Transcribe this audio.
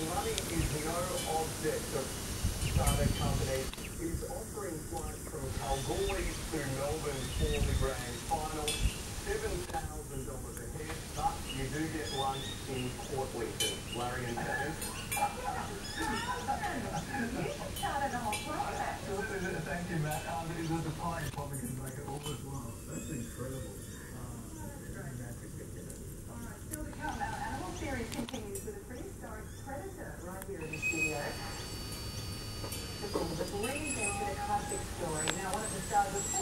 Money is no object of charter company. It is offering flights from Kalgoorlie to Melbourne for the grand final. $7,000 a head, but you do get lunch in Port Lincoln. Larry and James. You should charter the whole flight, actually. Thank you, Matt. It was the pie probably can make it all as well. That's incredible. That's ridiculous. All right, still to come. Our animal series continues with a prehistoric predator right here in the studio. The Breeze entered a classic story. Now, one of the stars of